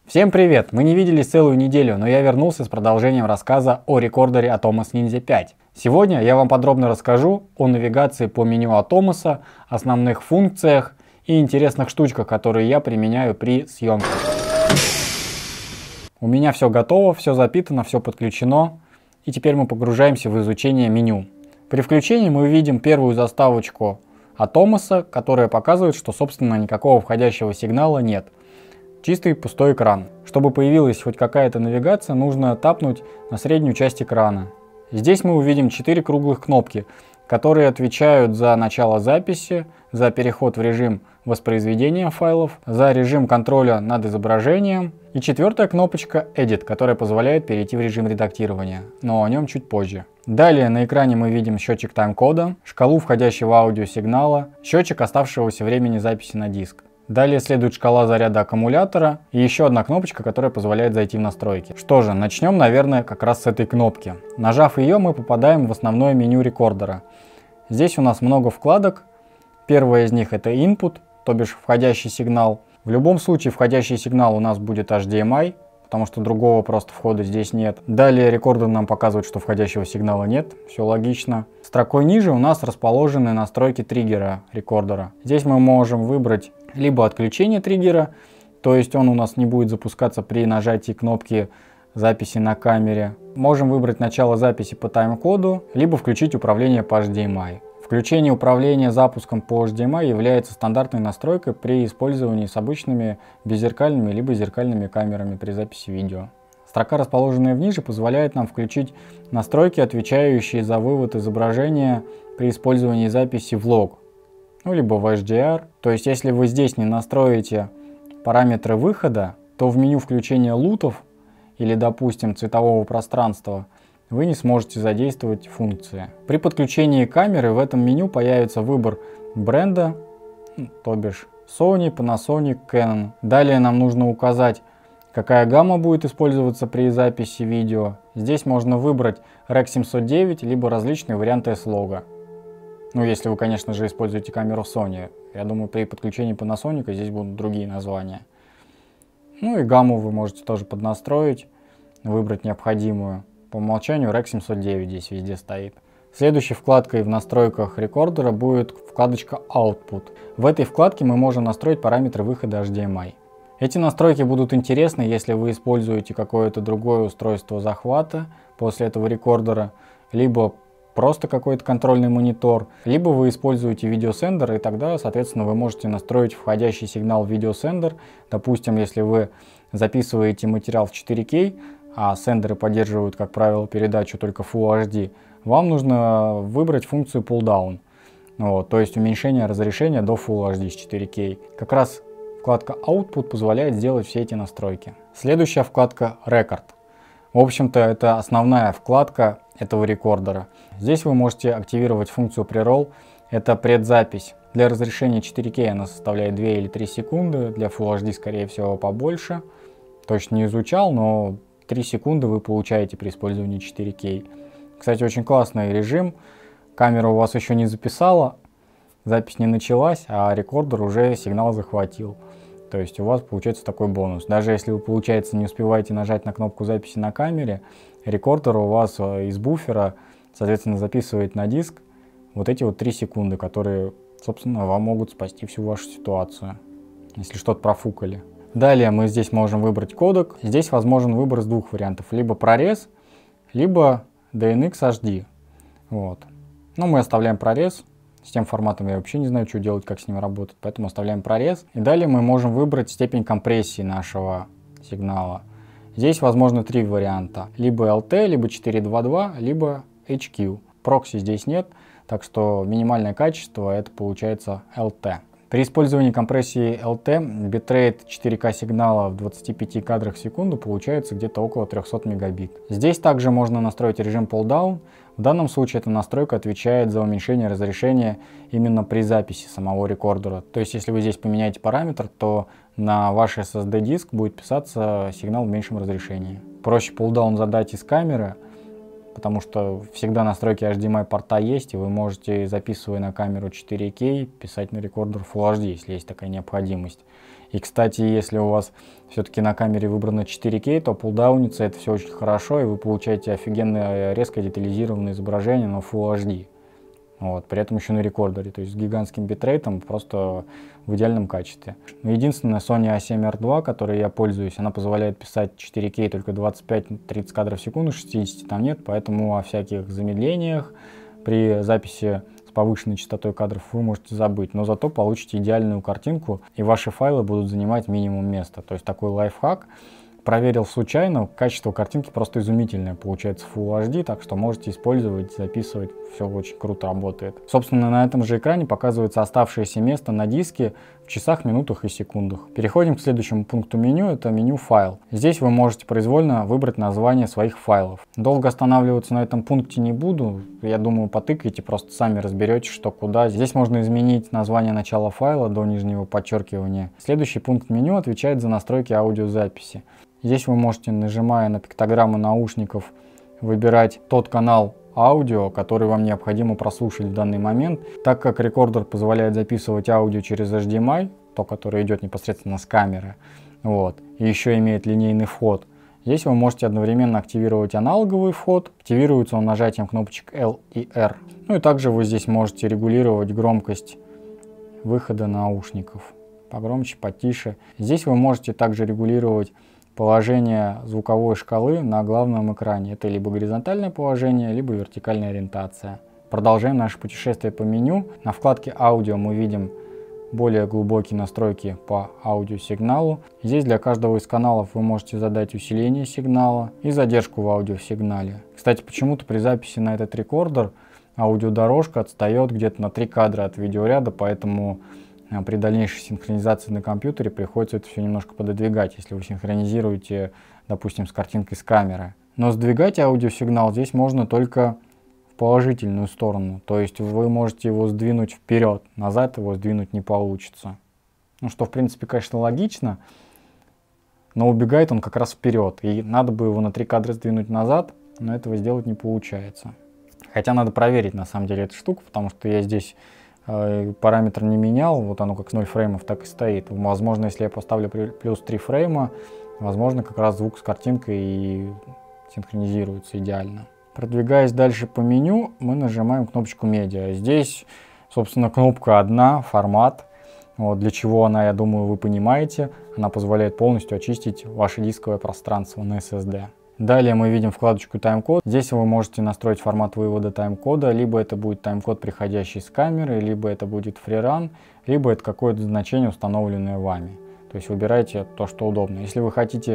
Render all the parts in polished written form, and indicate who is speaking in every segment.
Speaker 1: Всем привет! Мы не виделись целую неделю, но я вернулся с продолжением рассказа о рекордере Atomos Ninja 5. Сегодня я вам подробно расскажу о навигации по меню Atomos, основных функциях и интересных штучках, которые я применяю при съемках. У меня все готово, все запитано, все подключено. И теперь мы погружаемся в изучение меню. При включении мы увидим первую заставочку Atomos, которая показывает, что собственно никакого входящего сигнала нет. Чистый пустой экран. Чтобы появилась хоть какая-то навигация, нужно тапнуть на среднюю часть экрана. Здесь мы увидим 4 круглых кнопки, которые отвечают за начало записи, за переход в режим воспроизведения файлов, за режим контроля над изображением. И 4-я кнопочка Edit, которая позволяет перейти в режим редактирования, но о нем чуть позже. Далее на экране мы видим счетчик тайм-кода, шкалу входящего аудиосигнала, счетчик оставшегося времени записи на диск. Далее следует шкала заряда аккумулятора и еще одна кнопочка, которая позволяет зайти в настройки. Что же, начнем, наверное, как раз с этой кнопки. Нажав ее, мы попадаем в основное меню рекордера. Здесь у нас много вкладок. Первая из них это Input, то бишь входящий сигнал. В любом случае входящий сигнал у нас будет HDMI, потому что другого просто входа здесь нет. Далее рекордер нам показывает, что входящего сигнала нет, все логично. Строкой ниже у нас расположены настройки триггера рекордера. Здесь мы можем выбрать либо отключение триггера, то есть он у нас не будет запускаться при нажатии кнопки записи на камере. Можем выбрать начало записи по тайм-коду, либо включить управление по HDMI. Включение управления запуском по HDMI является стандартной настройкой при использовании с обычными беззеркальными либо зеркальными камерами при записи видео. Строка, расположенная ниже, позволяет нам включить настройки, отвечающие за вывод изображения при использовании записи в лог, либо в HDR. То есть, если вы здесь не настроите параметры выхода, то в меню включения лутов или, допустим, цветового пространства вы не сможете задействовать функции. При подключении камеры в этом меню появится выбор бренда, то бишь Sony, Panasonic, Canon. Далее нам нужно указать, какая гамма будет использоваться при записи видео. Здесь можно выбрать REC 709, либо различные варианты S-лога. Если вы, конечно же, используете камеру Sony. Я думаю, при подключении Panasonic здесь будут другие названия. И гамму вы можете тоже поднастроить, выбрать необходимую. По умолчанию REC 709 здесь везде стоит. Следующей вкладкой в настройках рекордера будет вкладочка Output. В этой вкладке мы можем настроить параметры выхода HDMI. Эти настройки будут интересны, если вы используете какое-то другое устройство захвата после этого рекордера, либо просто какой-то контрольный монитор, либо вы используете видеосендер, и тогда, соответственно, вы можете настроить входящий сигнал в видеосендер. Допустим, если вы записываете материал в 4К, а сендеры поддерживают, как правило, передачу только Full HD, вам нужно выбрать функцию Pull-Down, то есть уменьшение разрешения до Full HD с 4К. Как раз вкладка Output позволяет сделать все эти настройки. Следующая вкладка Record. В общем-то, это основная вкладка этого рекордера. Здесь вы можете активировать функцию Pre-Roll, это предзапись. Для разрешения 4К она составляет 2 или 3 секунды, для Full HD, скорее всего, побольше. Точно не изучал, но 3 секунды вы получаете при использовании 4К. Кстати, очень классный режим. Камера у вас еще не записала, запись не началась, а рекордер уже сигнал захватил. То есть у вас получается такой бонус. Даже если вы, получается, не успеваете нажать на кнопку записи на камере, рекордер у вас из буфера, соответственно, записывает на диск вот эти 3 секунды, которые, собственно, вам могут спасти всю вашу ситуацию, если что-то профукали. Далее мы здесь можем выбрать кодек. Здесь возможен выбор из двух вариантов. Либо прорез, либо DNX HD. Мы оставляем прорез. С тем форматом я вообще не знаю, что делать, как с ним работать. Поэтому оставляем прорез. И далее мы можем выбрать степень компрессии нашего сигнала. Здесь возможно 3 варианта. Либо LT, либо 422, либо HQ. Прокси здесь нет. Так что минимальное качество это получается LT. При использовании компрессии LT битрейт 4К сигнала в 25 кадрах в секунду получается где-то около 300 мегабит. Здесь также можно настроить режим Pull-Down. В данном случае эта настройка отвечает за уменьшение разрешения именно при записи самого рекордера. То есть если вы здесь поменяете параметр, то на ваш SSD-диск будет писаться сигнал в меньшем разрешении. Проще Pull-Down задать из камеры, потому что всегда настройки HDMI порта есть, и вы можете, записывая на камеру 4К, писать на рекордер Full HD, если есть такая необходимость. И, кстати, если у вас все-таки на камере выбрано 4К, то пулдаунится это все очень хорошо, и вы получаете офигенное резко детализированное изображение на Full HD. Вот, при этом еще на рекордере, то есть с гигантским битрейтом, просто в идеальном качестве. Но единственное, Sony A7R II, которой я пользуюсь, она позволяет писать 4К только 25-30 кадров в секунду, 60 там нет, поэтому о всяких замедлениях при записи с повышенной частотой кадров вы можете забыть, но зато получите идеальную картинку, и ваши файлы будут занимать минимум места. То есть такой лайфхак. Проверил случайно, качество картинки просто изумительное, получается Full HD, так что можете использовать, записывать, все очень круто работает. Собственно, на этом же экране показывается оставшееся место на диске в часах, минутах и секундах. Переходим к следующему пункту меню, это меню «Файл». Здесь вы можете произвольно выбрать название своих файлов. Долго останавливаться на этом пункте не буду, я думаю, потыкайте, просто сами разберетесь, что куда. Здесь можно изменить название начала файла до нижнего подчеркивания. Следующий пункт меню отвечает за настройки аудиозаписи. Здесь вы можете, нажимая на пиктограмму наушников, выбирать тот канал аудио, который вам необходимо прослушать в данный момент. Так как рекордер позволяет записывать аудио через HDMI, то, которое идет непосредственно с камеры, вот, и еще имеет линейный вход, здесь вы можете одновременно активировать аналоговый вход. Активируется он нажатием кнопочек L и R. Ну и также вы здесь можете регулировать громкость выхода наушников. Погромче, потише. Здесь вы можете также регулировать положение звуковой шкалы на главном экране. Это либо горизонтальное положение, либо вертикальная ориентация. Продолжаем наше путешествие по меню. На вкладке «Аудио» мы видим более глубокие настройки по аудиосигналу. Здесь для каждого из каналов вы можете задать усиление сигнала и задержку в аудиосигнале. Кстати, почему-то при записи на этот рекордер аудиодорожка отстает где-то на 3 кадра от видеоряда, поэтому при дальнейшей синхронизации на компьютере приходится это все немножко пододвигать, если вы синхронизируете, допустим, с картинкой с камеры. Но сдвигать аудиосигнал здесь можно только в положительную сторону, то есть вы можете его сдвинуть вперед, назад его сдвинуть не получится. Ну что, в принципе, конечно, логично, но убегает он как раз вперед, и надо бы его на 3 кадра сдвинуть назад, но этого сделать не получается. Хотя надо проверить на самом деле эту штуку, потому что я здесь параметр не менял, вот оно как с 0 фреймов так и стоит. Возможно, если я поставлю плюс 3 фрейма, возможно, как раз звук с картинкой и синхронизируется идеально. Продвигаясь дальше по меню, мы нажимаем кнопочку «Медиа». Здесь, собственно, кнопка одна, формат. Вот, для чего она, я думаю, вы понимаете. Она позволяет полностью очистить ваше дисковое пространство на SSD. Далее мы видим вкладочку «Тайм-код». Здесь вы можете настроить формат вывода тайм-кода, либо это будет тайм-код, приходящий с камеры, либо это будет фриран, либо это какое-то значение, установленное вами. То есть выбирайте то, что удобно. Если вы хотите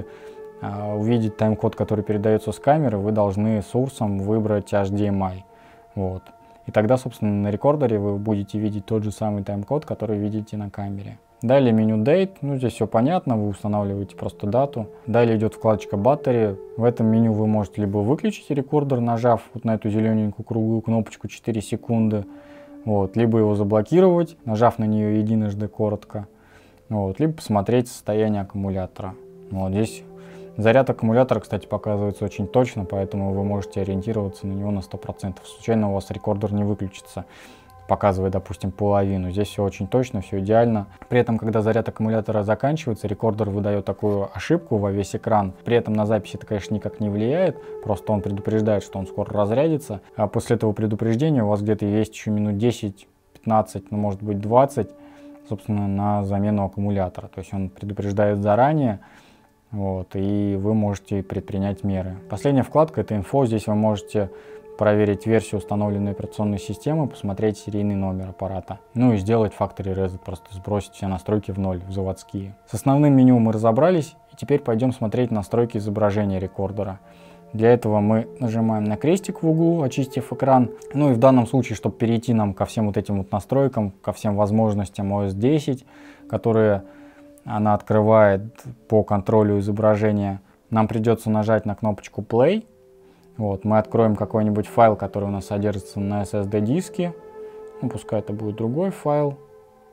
Speaker 1: увидеть тайм-код, который передается с камеры, вы должны сурсом выбрать HDMI. Вот. И тогда, собственно, на рекордере вы будете видеть тот же самый тайм-код, который видите на камере. Далее меню Date, ну здесь все понятно, вы устанавливаете просто дату. Далее идет вкладочка Battery. В этом меню вы можете либо выключить рекордер, нажав вот на эту зелененькую круглую кнопочку 4 секунды, вот, либо его заблокировать, нажав на нее единожды коротко, вот, либо посмотреть состояние аккумулятора. Вот здесь заряд аккумулятора, кстати, показывается очень точно, поэтому вы можете ориентироваться на него на 100%. Случайно у вас рекордер не выключится, показывает, допустим, половину. Здесь все очень точно, все идеально. При этом, когда заряд аккумулятора заканчивается, рекордер выдает такую ошибку во весь экран. При этом на запись это, конечно, никак не влияет, просто он предупреждает, что он скоро разрядится. А после этого предупреждения у вас где-то есть еще минут 10-15, ну может быть 20, собственно, на замену аккумулятора. То есть он предупреждает заранее, вот, и вы можете предпринять меры. Последняя вкладка — это инфо. Здесь вы можете проверить версию установленной операционной системы, посмотреть серийный номер аппарата. Ну и сделать Factory Reset, просто сбросить все настройки в ноль, в заводские. С основным меню мы разобрались, и теперь пойдем смотреть настройки изображения рекордера. Для этого мы нажимаем на крестик в углу, очистив экран. Ну и в данном случае, чтобы перейти нам ко всем вот этим вот настройкам, ко всем возможностям OS 10, которые она открывает по контролю изображения, нам придется нажать на кнопочку Play. Вот, мы откроем какой-нибудь файл, который у нас содержится на SSD-диске. Ну, пускай это будет другой файл.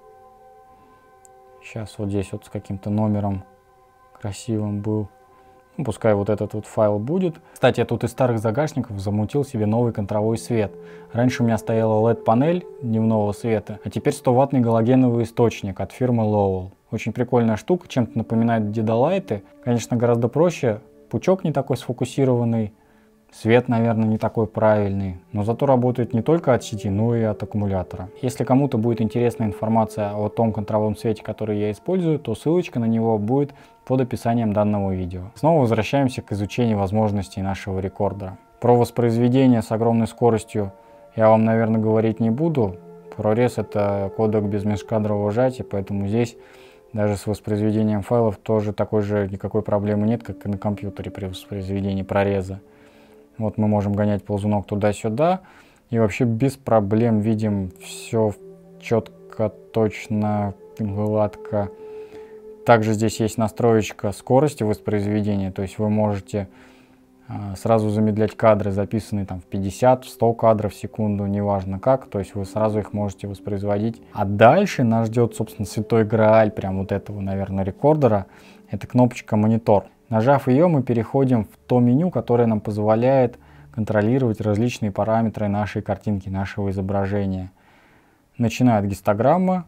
Speaker 1: Сейчас вот здесь вот с каким-то номером красивым был. Ну, пускай вот этот вот файл будет. Кстати, я тут из старых загашников замутил себе новый контровой свет. Раньше у меня стояла LED-панель дневного света, а теперь 100-ваттный галогеновый источник от фирмы Lowell. Очень прикольная штука, чем-то напоминает дедолайты. Конечно, гораздо проще, пучок не такой сфокусированный, свет, наверное, не такой правильный, но зато работает не только от сети, но и от аккумулятора. Если кому-то будет интересна информация о том контровом свете, который я использую, то ссылочка на него будет под описанием данного видео. Снова возвращаемся к изучению возможностей нашего рекордера. Про воспроизведение с огромной скоростью я вам, наверное, говорить не буду. ProRes — это кодек без межкадрового сжатия, поэтому здесь даже с воспроизведением файлов тоже такой же никакой проблемы нет, как и на компьютере при воспроизведении прореза. Вот мы можем гонять ползунок туда-сюда и вообще без проблем видим все четко, точно, гладко. Также здесь есть настроечка скорости воспроизведения, то есть вы можете сразу замедлять кадры, записанные там в 50, в 100 кадров в секунду, неважно как, то есть вы сразу их можете воспроизводить. А дальше нас ждет, собственно, святой грааль прям вот этого, наверное, рекордера, это кнопочка монитор. Нажав ее, мы переходим в то меню, которое нам позволяет контролировать различные параметры нашей картинки, нашего изображения. Начиная от гистограммы.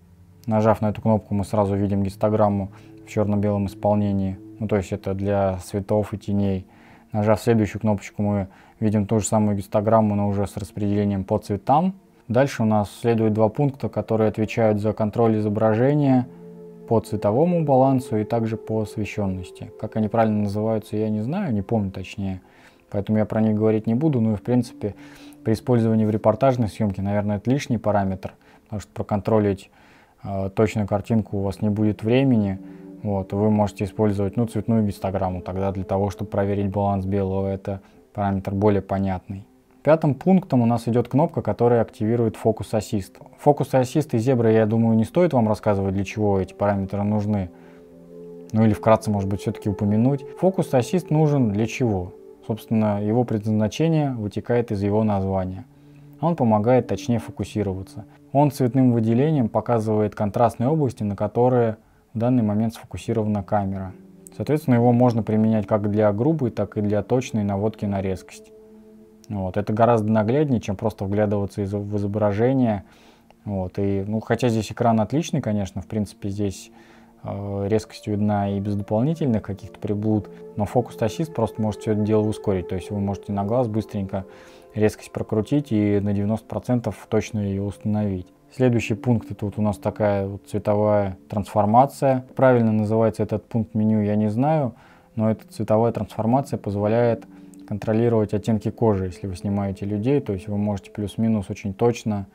Speaker 1: Нажав на эту кнопку, мы сразу видим гистограмму в черно-белом исполнении. Ну, то есть это для цветов и теней. Нажав следующую кнопочку, мы видим ту же самую гистограмму, но уже с распределением по цветам. Дальше у нас следует два пункта, которые отвечают за контроль изображения по цветовому балансу и также по освещенности. Как они правильно называются, я не знаю, не помню точнее, поэтому я про них говорить не буду. Ну и в принципе при использовании в репортажной съемке, наверное, это лишний параметр, потому что проконтролить точную картинку у вас не будет времени. Вот, вы можете использовать цветную гистограмму тогда для того, чтобы проверить баланс белого. Это параметр более понятный. Пятым пунктом у нас идет кнопка, которая активирует Focus Assist. Focus Assist и Zebra, я думаю, не стоит вам рассказывать, для чего эти параметры нужны. Ну или вкратце, может быть, все-таки упомянуть. Focus Assist нужен для чего? Собственно, его предназначение вытекает из его названия. Он помогает точнее фокусироваться. Он цветным выделением показывает контрастные области, на которые в данный момент сфокусирована камера. Соответственно, его можно применять как для грубой, так и для точной наводки на резкость. Вот. Это гораздо нагляднее, чем просто вглядываться в изображение. Вот. И, хотя здесь экран отличный, конечно, в принципе, здесь резкость видна и без дополнительных каких-то приблуд, но Focus Assist просто может все это дело ускорить. То есть вы можете на глаз быстренько резкость прокрутить и на 90% точно ее установить. Следующий пункт — это вот у нас такая вот цветовая трансформация. Правильно называется этот пункт меню, я не знаю, но эта цветовая трансформация позволяет контролировать оттенки кожи, если вы снимаете людей, то есть вы можете плюс-минус очень точно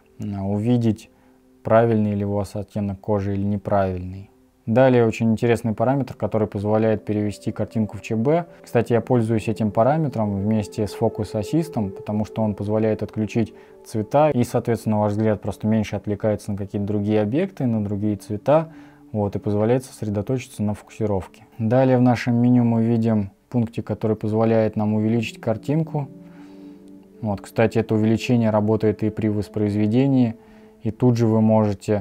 Speaker 1: увидеть, правильный ли у вас оттенок кожи или неправильный. Далее очень интересный параметр, который позволяет перевести картинку в ЧБ. Кстати, я пользуюсь этим параметром вместе с Focus Assist, потому что он позволяет отключить цвета и, соответственно, ваш взгляд просто меньше отвлекается на какие-то другие объекты, на другие цвета, и позволяет сосредоточиться на фокусировке. Далее в нашем меню мы видим пунктик, который позволяет нам увеличить картинку. Кстати, это увеличение работает и при воспроизведении, и тут же вы можете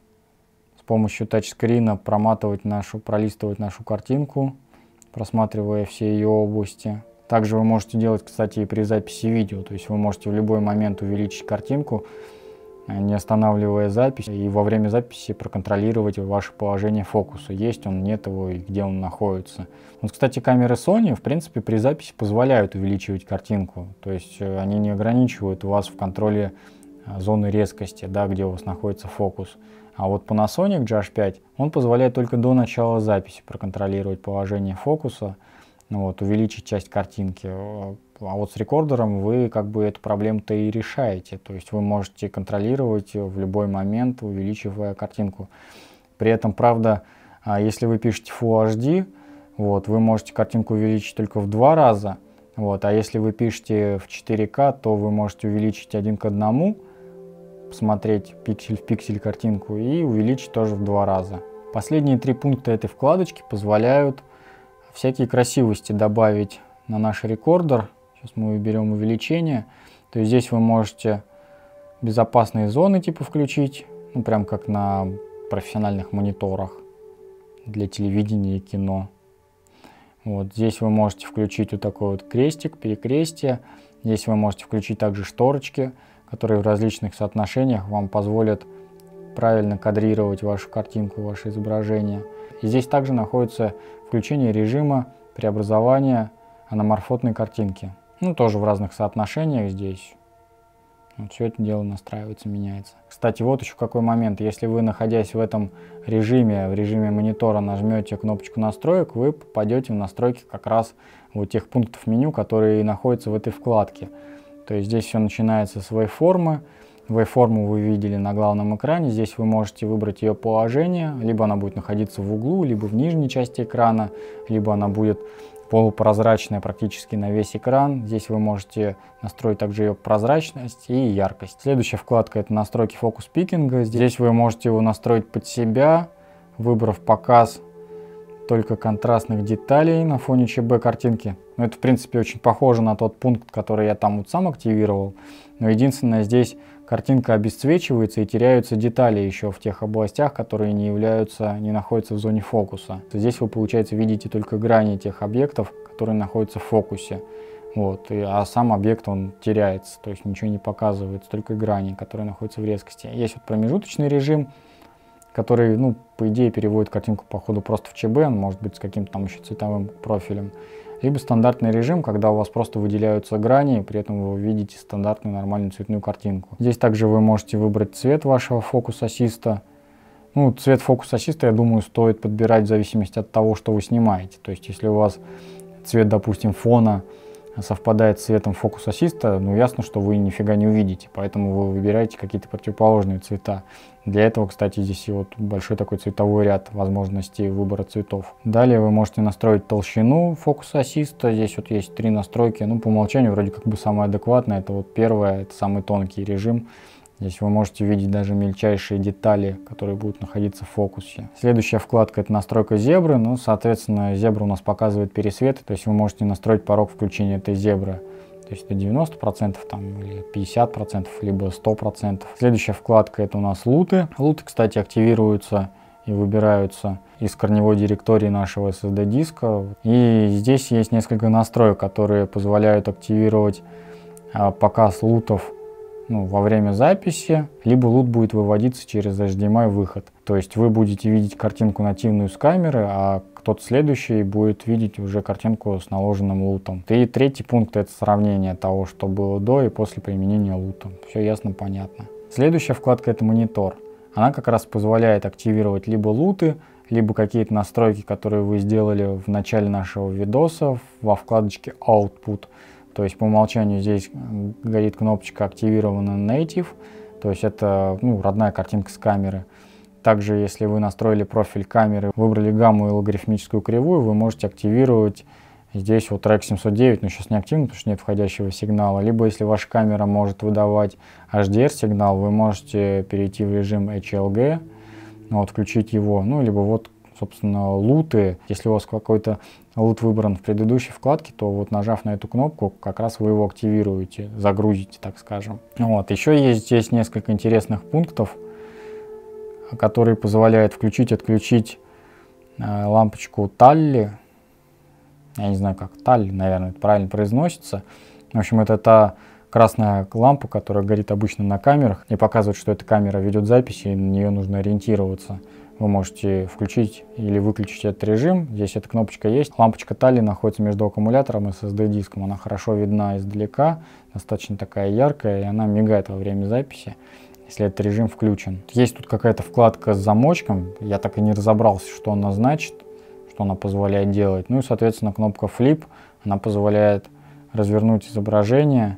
Speaker 1: с помощью тачскрина пролистывать нашу картинку, просматривая все ее области. Также вы можете делать, кстати, и при записи видео, то есть вы можете в любой момент увеличить картинку, не останавливая запись, и во время записи проконтролировать ваше положение фокуса, есть он, нет его и где он находится. Кстати, камеры Sony, в принципе, при записи позволяют увеличивать картинку, то есть они не ограничивают вас в контроле зоны резкости, где у вас находится фокус. А вот Panasonic GH5, он позволяет только до начала записи проконтролировать положение фокуса, увеличить часть картинки. А вот с рекордером вы эту проблему-то и решаете. То есть вы можете контролировать в любой момент, увеличивая картинку. При этом, правда, если вы пишете Full HD, вы можете картинку увеличить только в 2 раза. А если вы пишете в 4К, то вы можете увеличить 1 к 1, посмотреть пиксель в пиксель картинку и увеличить тоже в 2 раза. Последние 3 пункта этой вкладочки позволяют всякие красивости добавить на наш рекордер. Сейчас мы выберем увеличение. То есть здесь вы можете безопасные зоны типа включить, прям как на профессиональных мониторах для телевидения и кино. Вот здесь вы можете включить вот такой вот крестик, перекрестие. Здесь вы можете включить также шторочки, которые в различных соотношениях вам позволят правильно кадрировать вашу картинку, ваше изображение. И здесь также находится включение режима преобразования аноморфотной картинки. Ну, тоже в разных соотношениях здесь. Вот все это дело настраивается, меняется. Кстати, вот еще какой момент. Если вы, находясь в этом режиме, в режиме монитора, нажмете кнопочку настроек, вы попадете в настройки как раз вот тех пунктов меню, которые находятся в этой вкладке. То есть здесь все начинается с waveform. Waveform вы видели на главном экране. Здесь вы можете выбрать ее положение. Либо она будет находиться в углу, либо в нижней части экрана, либо она будет полупрозрачная практически на весь экран. Здесь вы можете настроить также ее прозрачность и яркость. Следующая вкладка — это настройки фокус-пикинга. Здесь вы можете его настроить под себя, выбрав показ только контрастных деталей на фоне ЧБ картинки. Но это в принципе очень похоже на тот пункт, который я там вот сам активировал. Но единственное, здесь картинка обесцвечивается и теряются детали еще в тех областях, которые не находятся в зоне фокуса. Здесь вы, получается, видите только грани тех объектов, которые находятся в фокусе. Вот, а сам объект, он теряется, то есть ничего не показывается, только грани, которые находятся в резкости. Есть вот промежуточный режим, который, ну, по идее, переводит картинку по ходу просто в ЧБ, он может быть с каким-то там еще цветовым профилем. Либо стандартный режим, когда у вас просто выделяются грани, и при этом вы видите стандартную нормальную цветную картинку. Здесь также вы можете выбрать цвет вашего фокус-ассиста. Ну, цвет фокус-ассиста, я думаю, стоит подбирать в зависимости от того, что вы снимаете. То есть, если у вас цвет, допустим, фона совпадает с цветом фокус-ассиста, ну, ясно, что вы нифига не увидите, поэтому вы выбираете какие-то противоположные цвета. Для этого, кстати, здесь и вот большой такой цветовой ряд возможностей выбора цветов. Далее вы можете настроить толщину фокус-ассиста. Здесь вот есть 3 настройки. Ну, по умолчанию вроде как бы самое адекватное. Это вот первое, это самый тонкий режим. Здесь вы можете видеть даже мельчайшие детали, которые будут находиться в фокусе. Следующая вкладка — это настройка зебры. Ну, соответственно, зебра у нас показывает пересветы, то есть вы можете настроить порог включения этой зебры. То есть это 90% там, или 50%, либо 100%. Следующая вкладка — это у нас луты. Луты, кстати, активируются и выбираются из корневой директории нашего SSD-диска. И здесь есть несколько настроек, которые позволяют активировать показ лутов, ну, во время записи, либо лут будет выводиться через HDMI выход. То есть вы будете видеть картинку нативную с камеры, а кто-то следующий будет видеть уже картинку с наложенным лутом. И третий пункт — это сравнение того, что было до и после применения лута. Все ясно, понятно. Следующая вкладка — это монитор. Она как раз позволяет активировать либо луты, либо какие-то настройки, которые вы сделали в начале нашего видоса во вкладочке Output. То есть по умолчанию здесь горит кнопочка «Активирована Native», то есть это, ну, родная картинка с камеры. Также, если вы настроили профиль камеры, выбрали гамму и логарифмическую кривую, вы можете активировать здесь вот Rec 709, но сейчас не активно, потому что нет входящего сигнала. Либо, если ваша камера может выдавать HDR-сигнал, вы можете перейти в режим HLG, вот, включить его, ну, либо вот, собственно, луты. Если у вас какой-то лут выбран в предыдущей вкладке, то вот, нажав на эту кнопку, как раз вы его активируете, загрузите, так скажем. Вот. Еще есть здесь несколько интересных пунктов, которые позволяют включить-отключить лампочку Талли. Я не знаю, как Талли, наверное, это правильно произносится. В общем, это та красная лампа, которая горит обычно на камерах и показывает, что эта камера ведет запись, и на нее нужно ориентироваться. Вы можете включить или выключить этот режим. Здесь эта кнопочка есть. Лампочка Талли находится между аккумулятором и SSD-диском. Она хорошо видна издалека, достаточно такая яркая, и она мигает во время записи, если этот режим включен. Есть тут какая-то вкладка с замочком. Я так и не разобрался, что она значит, что она позволяет делать. Ну и, соответственно, кнопка Flip, она позволяет развернуть изображение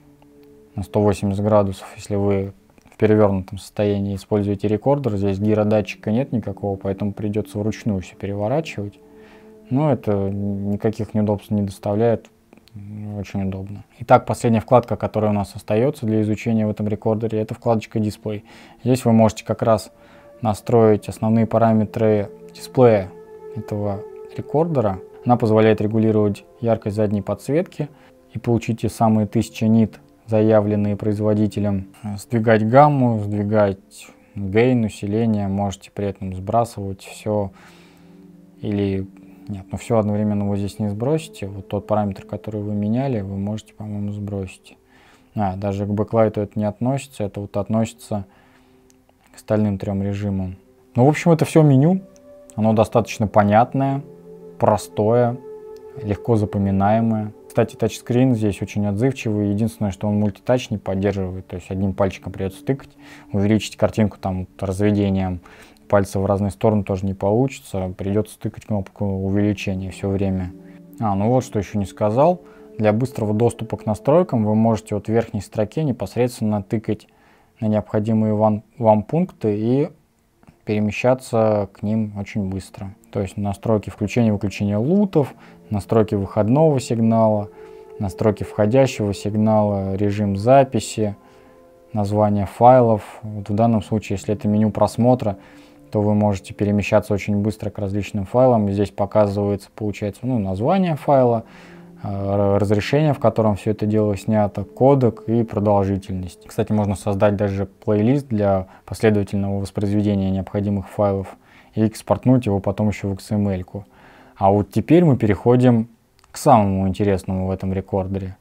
Speaker 1: на 180 градусов, если вы в перевернутом состоянии используете рекордер. Здесь гиродатчика нет никакого, поэтому придется вручную все переворачивать. Но это никаких неудобств не доставляет, очень удобно. Итак, последняя вкладка, которая у нас остается для изучения в этом рекордере, это вкладочка Display. Здесь вы можете как раз настроить основные параметры дисплея этого рекордера. Она позволяет регулировать яркость задней подсветки и получить те самые 1000 нит, заявленные производителем. Сдвигать гамму, сдвигать гейн, усиление, можете при этом сбрасывать все или Нет, ну все одновременно вы здесь не сбросите. Вот тот параметр, который вы меняли, вы можете, по-моему, сбросить. Даже к бэклайту это не относится, это вот относится к остальным 3 режимам. Ну, в общем, это все меню. Оно достаточно понятное, простое, легко запоминаемое. Кстати, тачскрин здесь очень отзывчивый. Единственное, что он мультитач не поддерживает. То есть одним пальчиком придется тыкать. Увеличить картинку там разведением пальца в разные стороны тоже не получится. Придется тыкать кнопку увеличения все время. Ну вот что еще не сказал. Для быстрого доступа к настройкам вы можете вот в верхней строке непосредственно тыкать на необходимые вам пункты и перемещаться к ним очень быстро. То есть настройки включения-выключения лутов, настройки выходного сигнала, настройки входящего сигнала, режим записи, название файлов. Вот в данном случае, если это меню просмотра, то вы можете перемещаться очень быстро к различным файлам. И здесь показывается, получается, название файла, разрешение, в котором все это дело снято, кодек и продолжительность. Кстати, можно создать даже плейлист для последовательного воспроизведения необходимых файлов и экспортнуть его потом еще в XML-ку. А вот теперь мы переходим к самому интересному в этом рекордере.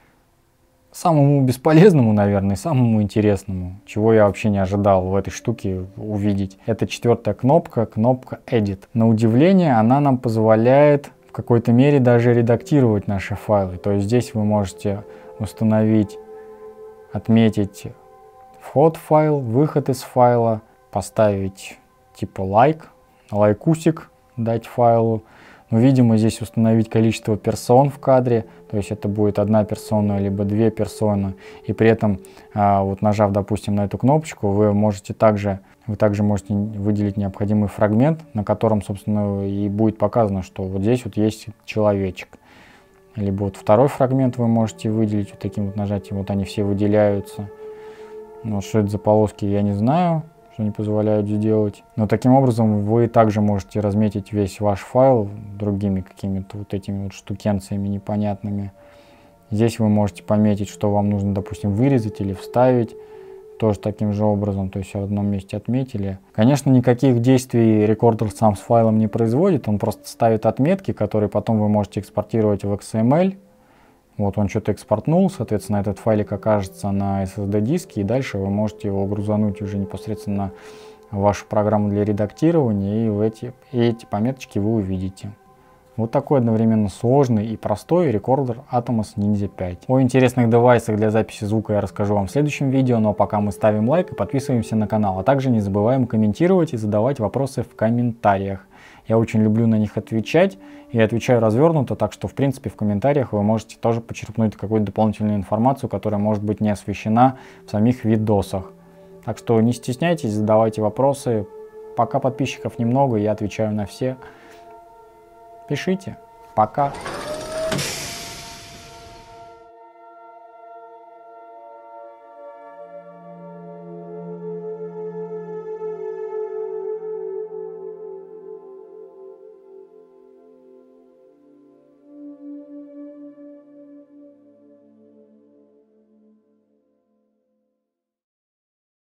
Speaker 1: Самому бесполезному, наверное, самому интересному, чего я вообще не ожидал в этой штуке увидеть. Это 4-я кнопка Edit. На удивление, она нам позволяет в какой-то мере даже редактировать наши файлы. То есть здесь вы можете установить, отметить вход в файл, выход из файла, поставить типа лайкусик дать файлу. Но, видимо, здесь установить количество персон в кадре, то есть это будет 1 персона, либо 2 персоны. И при этом, вот нажав, допустим, на эту кнопочку, вы также можете выделить необходимый фрагмент, на котором, собственно, и будет показано, что вот здесь вот есть человечек. Либо вот второй фрагмент вы можете выделить вот таким вот нажатием, вот они все выделяются. Но что это за полоски, я не знаю, что не позволяют сделать. Но таким образом вы также можете разметить весь ваш файл другими какими-то вот этими вот штукенциями непонятными. Здесь вы можете пометить, что вам нужно, допустим, вырезать или вставить. Тоже таким же образом, то есть в одном месте отметили. Конечно, никаких действий рекордер сам с файлом не производит, он просто ставит отметки, которые потом вы можете экспортировать в XML. Вот он что-то экспортнул, соответственно, этот файлик окажется на SSD-диске, и дальше вы можете его грузануть уже непосредственно в вашу программу для редактирования, и эти пометочки вы увидите. Вот такой одновременно сложный и простой рекордер Atomos Ninja 5. О интересных девайсах для записи звука я расскажу вам в следующем видео, но пока мы ставим лайк и подписываемся на канал, а также не забываем комментировать и задавать вопросы в комментариях. Я очень люблю на них отвечать, и отвечаю развернуто, так что, в принципе, в комментариях вы можете тоже почерпнуть какую-то дополнительную информацию, которая может быть не освещена в самих видосах. Так что не стесняйтесь, задавайте вопросы. Пока подписчиков немного, я отвечаю на все. Пишите. Пока.